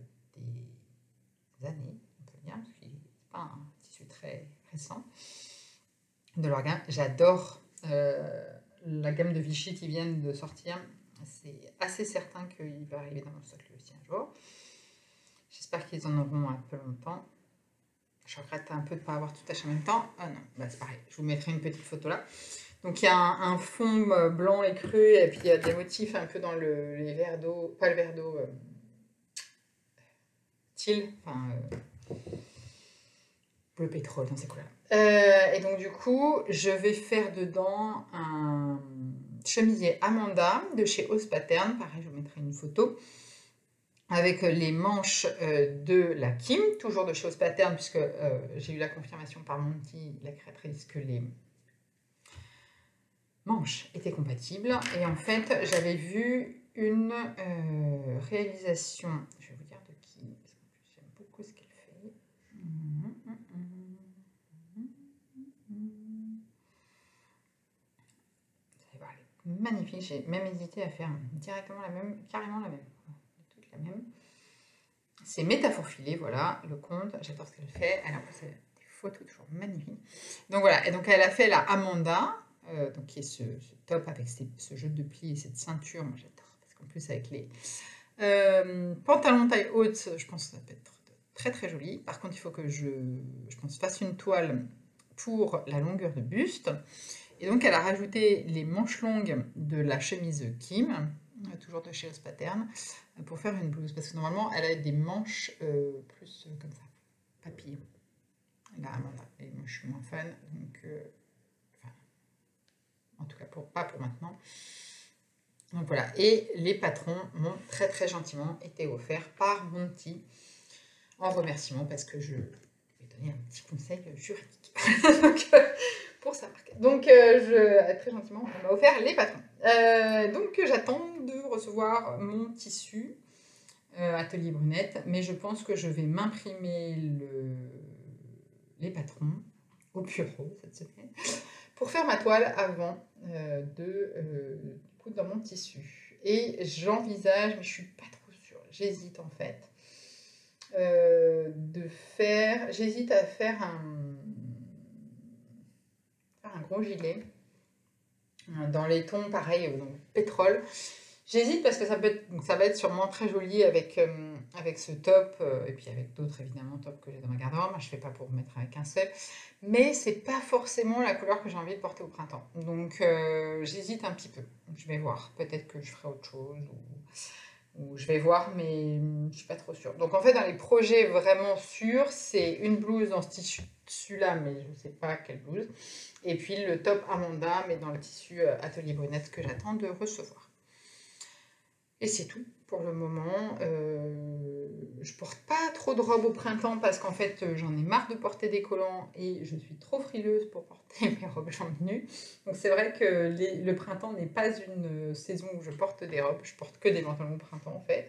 des années, on peut dire, parce que c'est pas un tissu très récent. De leur gamme. J'adore la gamme de Vichy qui viennent de sortir. C'est assez certain qu'il va arriver dans mon stock lui aussi un jour. J'espère qu'ils en auront un peu longtemps. Je regrette un peu de ne pas avoir tout acheté en même temps. Ah non, bah c'est pareil, je vous mettrai une petite photo là. Donc il y a un fond blanc et cru, et puis il y a des motifs un peu dans les verres d'eau, pas le verre d'eau, teal, enfin bleu pétrole dans ces couleurs. Et donc du coup, je vais faire dedans un chemisier Amanda de chez Ose Pattern. Pareil, je vous mettrai une photo. Avec les manches de la Kim, toujours de chez Ose Pattern, puisque j'ai eu la confirmation par Monty, la créatrice, que les manches étaient compatibles. Et en fait, j'avais vu une réalisation, je vais vous dire de qui, parce qu'en plus j'aime beaucoup ce qu'elle fait. Vous allez voir, elle est magnifique. J'ai même hésité à faire directement la même, carrément la même. Toute la même. C'est Métaphore filée, voilà, le compte. J'adore ce qu'elle fait. Elle a des photos toujours magnifiques. Donc voilà, et donc elle a fait la Amanda. Donc qui est ce top avec ce jeu de plis et cette ceinture, moi j'adore, parce qu'en plus avec les pantalons taille haute, je pense que ça peut être très très joli. Par contre il faut que je pense fasse une toile pour la longueur de buste, et donc elle a rajouté les manches longues de la chemise Kim, toujours de chez Ose Pattern, pour faire une blouse, parce que normalement elle a des manches plus comme ça, papillon, la Amanda, et moi je suis moins fan, donc en tout cas pas pour maintenant. Donc voilà, et les patrons m'ont très très gentiment été offerts par Monty en remerciement, parce que je lui ai donné un petit conseil juridique donc, pour sa marque. Donc très gentiment, on m'a offert les patrons. Donc j'attends de recevoir mon tissu Atelier Brunette, mais je pense que je vais m'imprimer les patrons au bureau cette semaine pour faire ma toile avant de coudre dans mon tissu. Et j'envisage, mais je suis pas trop sûre, j'hésite en fait, j'hésite à faire un gros gilet dans les tons pareil, donc pétrole. J'hésite parce que ça va être sûrement très joli avec ce top, et puis avec d'autres évidemment tops que j'ai dans ma garde-robe. Moi je fais pas pour mettre avec un seul, mais c'est pas forcément la couleur que j'ai envie de porter au printemps. Donc j'hésite un petit peu, je vais voir, peut-être que je ferai autre chose, ou je vais voir, mais je suis pas trop sûre. Donc en fait dans les projets vraiment sûrs, c'est une blouse dans ce tissu-là, mais je sais pas quelle blouse, et puis le top Amanda, mais dans le tissu Atelier Brunette que j'attends de recevoir. Et c'est tout pour le moment. Je porte pas trop de robes au printemps parce qu'en fait j'en ai marre de porter des collants et je suis trop frileuse pour porter mes robes jambes nues. Donc c'est vrai que le printemps n'est pas une saison où je porte des robes, je porte que des pantalons au printemps en fait.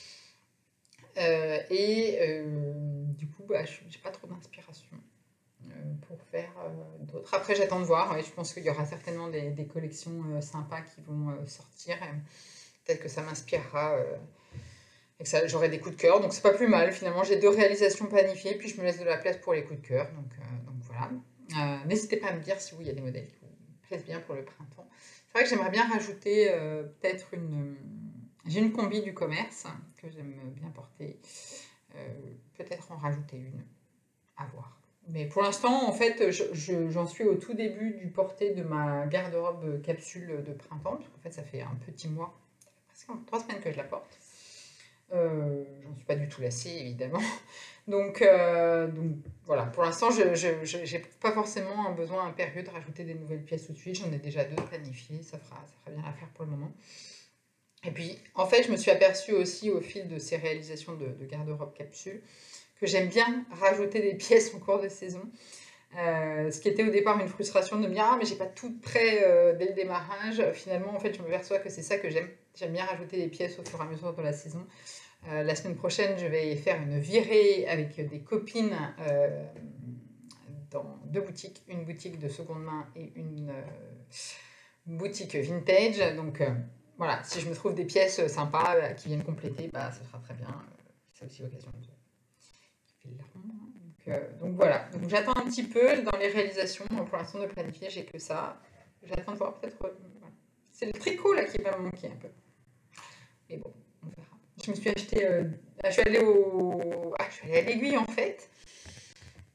Du coup j'ai pas trop d'inspiration pour faire d'autres. Après j'attends de voir, je pense qu'il y aura certainement des collections sympas qui vont sortir. Peut-être que ça m'inspirera et que j'aurai des coups de cœur. Donc c'est pas plus mal. Finalement, j'ai 2 réalisations planifiées, puis je me laisse de la place pour les coups de cœur. Donc voilà. N'hésitez pas à me dire si il y a des modèles qui vous plaisent bien pour le printemps. C'est vrai que j'aimerais bien rajouter peut-être j'ai une combi du commerce que j'aime bien porter. Peut-être en rajouter une. À voir. Mais pour l'instant, en fait, j'en suis au tout début du porté de ma garde-robe capsule de printemps. Parce qu'en fait, ça fait un petit mois. 3 semaines que je la porte. J'en suis pas du tout lassée, évidemment. Donc voilà, pour l'instant, je n'ai pas forcément un besoin impérieux de rajouter des nouvelles pièces tout de suite. J'en ai déjà 2 planifiées, ça fera bien l'affaire pour le moment. Et puis, en fait, je me suis aperçue aussi au fil de ces réalisations de garde-robe capsule que j'aime bien rajouter des pièces en cours de saison. Ce qui était au départ une frustration de me dire « Ah, mais j'ai pas tout prêt dès le démarrage ». Finalement, en fait, je me perçois que c'est ça que j'aime. J'aime bien rajouter des pièces au fur et à mesure de la saison. La semaine prochaine, je vais faire une virée avec des copines dans 2 boutiques. Une boutique de seconde main et une boutique vintage. Donc voilà, si je me trouve des pièces sympas qui viennent compléter, ça sera très bien. C'est aussi l'occasion de faire la ronde. Donc voilà, donc j'attends un petit peu dans les réalisations. Pour l'instant de planifier, j'ai que ça. J'attends de voir peut-être. C'est le tricot là qui va me manquer un peu. Mais bon, on verra. Je me suis acheté. Je suis allée à l'aiguille en fait.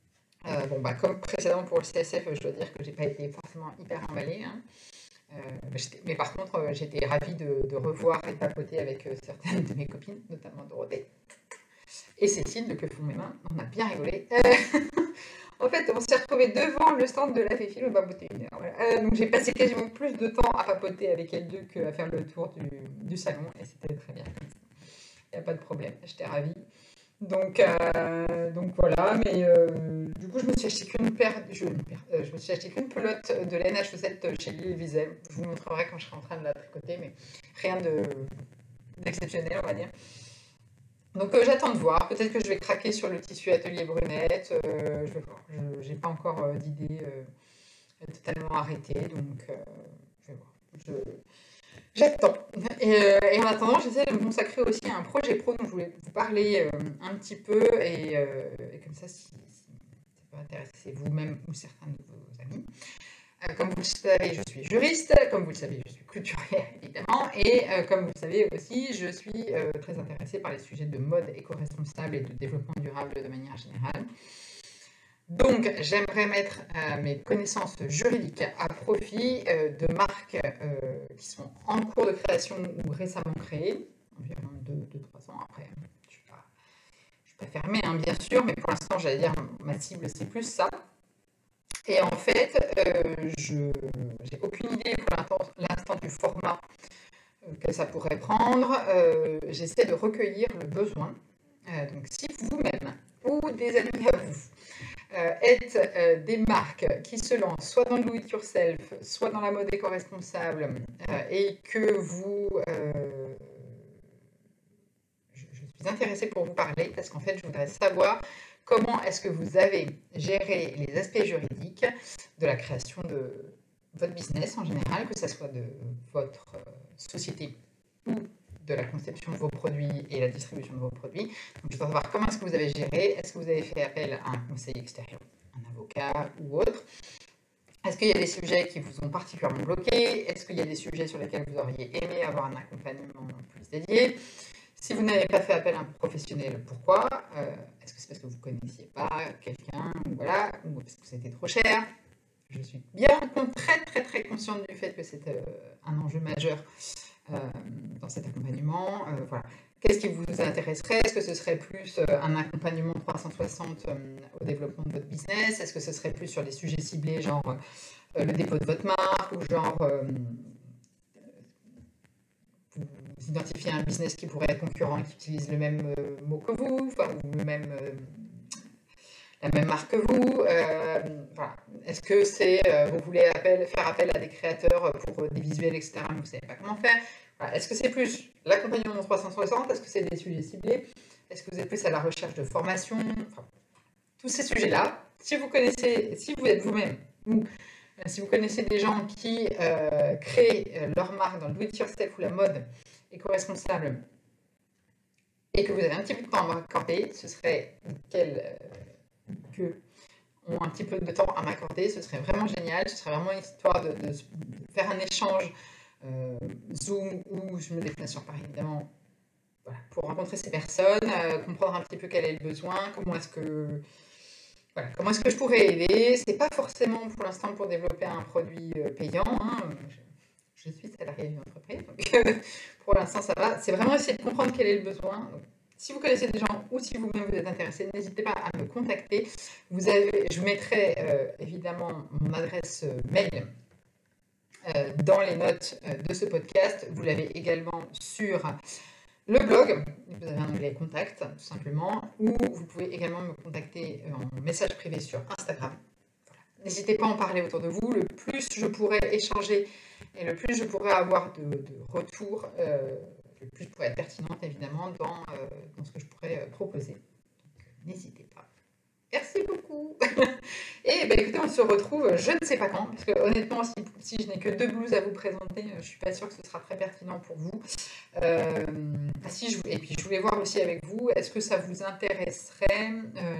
Bon, bah, comme précédemment pour le CSF, je dois dire que j'ai pas été forcément hyper emballée, hein. Mais par contre, j'étais ravie de revoir et de papoter avec certaines de mes copines, notamment Dorothée et Cécile de Que font mes mains. On a bien rigolé. En fait, on s'est retrouvés devant le stand de la Féfile, on va papoter 1 heure. Voilà. Donc j'ai passé quasiment plus de temps à papoter avec elles deux qu'à faire le tour du salon, et c'était très bien. Il n'y a pas de problème, j'étais ravie. Donc voilà, mais du coup, je me suis acheté qu'une je me suis acheté qu'une pelote de laine à chaussettes chez Lille Wiesel. Je vous montrerai quand je serai en train de la tricoter, mais rien d'exceptionnel, on va dire. Donc j'attends de voir. Peut-être que je vais craquer sur le tissu atelier brunette. Je vais voir. Je n'ai pas encore d'idée totalement arrêtée, donc je vais voir. J'attends. Et en attendant, j'essaie de me consacrer aussi à un projet pro dont je voulais vous parler un petit peu. Et comme ça, si ça peut intéresser vous-même ou certains de vos amis. Comme vous le savez, je suis juriste. Comme vous le savez, je suis couturière, évidemment. Et comme vous le savez aussi, je suis très intéressée par les sujets de mode éco-responsable et de développement durable de manière générale. Donc, j'aimerais mettre mes connaissances juridiques à profit de marques qui sont en cours de création ou récemment créées, environ 2-3 ans après. Je ne suis pas fermée, hein, bien sûr, mais pour l'instant, j'allais dire, ma cible, c'est plus ça. Et en fait, j'ai aucune idée pour l'instant du format que ça pourrait prendre. J'essaie de recueillir le besoin. Donc, si vous-même ou des amis à vous êtes des marques qui se lancent soit dans le do-it-yourself, soit dans la mode éco-responsable, et que je suis intéressée pour vous parler, parce qu'en fait, je voudrais savoir comment est-ce que vous avez géré les aspects juridiques de la création de votre business en général, que ce soit de votre société ou de la conception de vos produits et la distribution de vos produits. Donc, je veux savoir comment est-ce que vous avez géré. Est-ce que vous avez fait appel à un conseiller extérieur, un avocat ou autre? Est-ce qu'il y a des sujets qui vous ont particulièrement bloqué? Est-ce qu'il y a des sujets sur lesquels vous auriez aimé avoir un accompagnement plus dédié? Si vous n'avez pas fait appel à un professionnel, pourquoi? Est-ce que c'est parce que vous ne connaissiez pas quelqu'un, voilà, ou parce que c'était trop cher? Je suis bien très consciente du fait que c'est un enjeu majeur dans cet accompagnement. Voilà. Qu'est-ce qui vous intéresserait? Est-ce que ce serait plus un accompagnement 360 au développement de votre business? Est-ce que ce serait plus sur des sujets ciblés, genre le dépôt de votre marque, ou genre vous identifiez un business qui pourrait être concurrent et qui utilise le même mot que vous, enfin, ou la même marque que vous. Voilà. Est-ce que c'est vous voulez faire appel à des créateurs pour des visuels, etc., mais vous ne savez pas comment faire? Voilà. Est-ce que c'est plus l'accompagnement 360? Est-ce que c'est des sujets ciblés? Est-ce que vous êtes plus à la recherche de formation? Enfin, tous ces sujets-là, si vous êtes vous-même, ou si vous connaissez des gens qui créent leur marque dans le do-it-yourself ou la mode éco-responsable, et que vous avez un petit peu de temps à m'accorder, ce serait que ont un petit peu de temps à m'accorder, ce serait vraiment génial. Ce serait vraiment une histoire de faire un échange Zoom, ou je me déplace sur Paris, évidemment, voilà, pour rencontrer ces personnes, comprendre un petit peu quel est le besoin, comment est-ce que je pourrais aider. C'est pas forcément pour l'instant pour développer un produit payant, hein. Je suis salariée d'une entreprise, donc pour l'instant ça va. C'est vraiment essayer de comprendre quel est le besoin. Donc, si vous connaissez des gens ou si vous-même vous êtes intéressé, n'hésitez pas à me contacter. Je vous mettrai évidemment mon adresse mail dans les notes de ce podcast. Vous l'avez également sur le blog. Vous avez un onglet contact, tout simplement, ou vous pouvez également me contacter en message privé sur Instagram. Voilà. N'hésitez pas à en parler autour de vous. Le plus je pourrai échanger et le plus je pourrai avoir de retours, le plus je pourrai être pertinente, évidemment, dans ce que je pourrais proposer. Donc, n'hésitez pas. Merci beaucoup. Et ben, écoutez, on se retrouve je ne sais pas quand, parce que honnêtement, si je n'ai que 2 blouses à vous présenter, je ne suis pas sûre que ce sera très pertinent pour vous. Et puis je voulais voir aussi avec vous, est-ce que ça vous intéresserait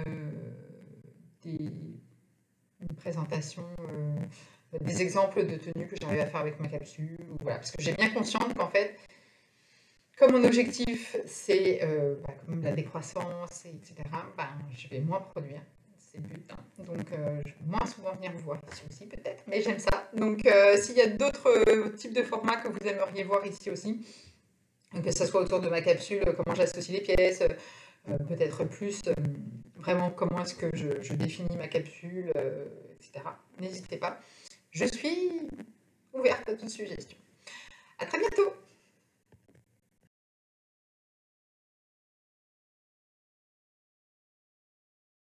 une présentation, des exemples de tenues que j'arrive à faire avec ma capsule, ou voilà, parce que j'ai bien conscience qu'en fait, comme mon objectif, c'est comme la décroissance, etc., je vais moins produire. c'est le but. Donc, je vais moins souvent venir vous voir ici aussi, peut-être, mais j'aime ça. Donc, s'il y a d'autres types de formats que vous aimeriez voir ici aussi, que ce soit autour de ma capsule, comment j'associe les pièces, peut-être plus vraiment comment est-ce que je définis ma capsule, etc. N'hésitez pas. Je suis ouverte à toute suggestion. À très bientôt!